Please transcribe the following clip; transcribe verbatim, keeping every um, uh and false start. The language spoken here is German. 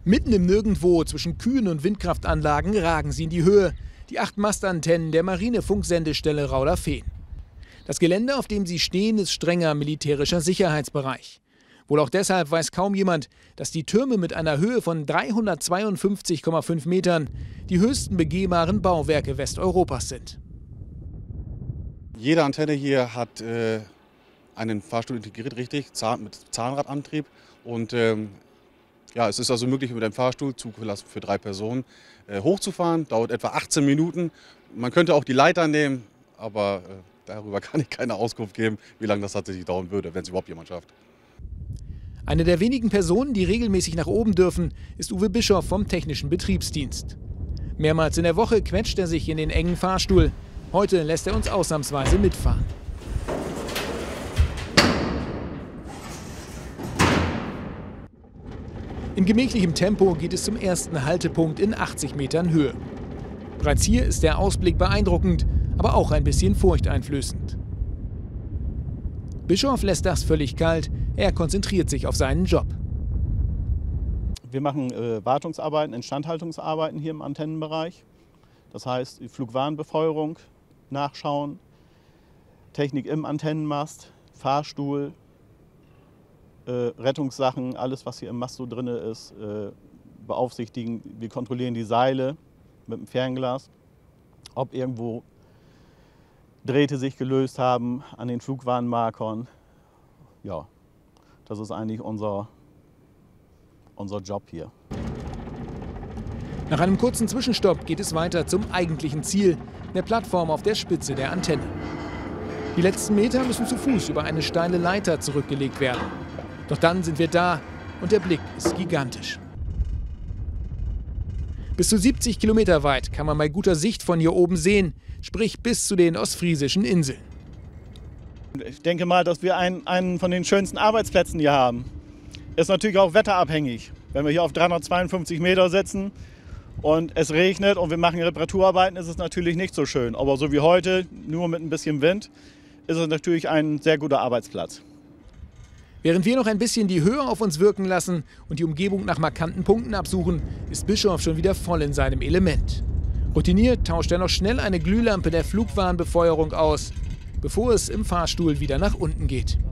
Mitten im Nirgendwo zwischen Kühen und Windkraftanlagen ragen sie in die Höhe. Die acht Mastantennen der Marinefunksendestelle Rauderfehn. Das Gelände, auf dem sie stehen, ist strenger militärischer Sicherheitsbereich. Wohl auch deshalb weiß kaum jemand, dass die Türme mit einer Höhe von dreihundertzweiundfünfzig Komma fünf Metern die höchsten begehbaren Bauwerke Westeuropas sind. Jede Antenne hier hat äh, einen Fahrstuhl integriert, richtig, Zahn, mit Zahnradantrieb. Und ähm, ja, es ist also möglich, mit einem Fahrstuhl, zugelassen für drei Personen, äh, hochzufahren. Dauert etwa achtzehn Minuten. Man könnte auch die Leiter nehmen, aber äh, darüber kann ich keine Auskunft geben, wie lange das tatsächlich dauern würde, wenn es überhaupt jemand schafft. Eine der wenigen Personen, die regelmäßig nach oben dürfen, ist Uwe Bischof vom Technischen Betriebsdienst. Mehrmals in der Woche quetscht er sich in den engen Fahrstuhl. Heute lässt er uns ausnahmsweise mitfahren. In gemächlichem Tempo geht es zum ersten Haltepunkt in achtzig Metern Höhe. Bereits hier ist der Ausblick beeindruckend, aber auch ein bisschen furchteinflößend. Bischof lässt das völlig kalt, er konzentriert sich auf seinen Job. Wir machen äh, Wartungsarbeiten, Instandhaltungsarbeiten hier im Antennenbereich. Das heißt, die Flugwarnbefeuerung nachschauen, Technik im Antennenmast, Fahrstuhl, äh, Rettungssachen, alles was hier im Mast so drin ist, äh, beaufsichtigen. Wir kontrollieren die Seile mit dem Fernglas, ob irgendwo Drähte sich gelöst haben an den Flugwarnmarkern. Ja, das ist eigentlich unser, unser Job hier. Nach einem kurzen Zwischenstopp geht es weiter zum eigentlichen Ziel, der Plattform auf der Spitze der Antenne. Die letzten Meter müssen zu Fuß über eine steile Leiter zurückgelegt werden. Doch dann sind wir da und der Blick ist gigantisch. Bis zu siebzig Kilometer weit kann man bei guter Sicht von hier oben sehen, sprich bis zu den ostfriesischen Inseln. Ich denke mal, dass wir einen, einen von den schönsten Arbeitsplätzen hier haben. Ist natürlich auch wetterabhängig. Wenn wir hier auf dreihundertzweiundfünfzig Meter sitzen und es regnet und wir machen Reparaturarbeiten, ist es natürlich nicht so schön. Aber so wie heute, nur mit ein bisschen Wind, ist es natürlich ein sehr guter Arbeitsplatz. Während wir noch ein bisschen die Höhe auf uns wirken lassen und die Umgebung nach markanten Punkten absuchen, ist Bischof schon wieder voll in seinem Element. Routiniert tauscht er noch schnell eine Glühlampe der Flugwarnbefeuerung aus, bevor es im Fahrstuhl wieder nach unten geht.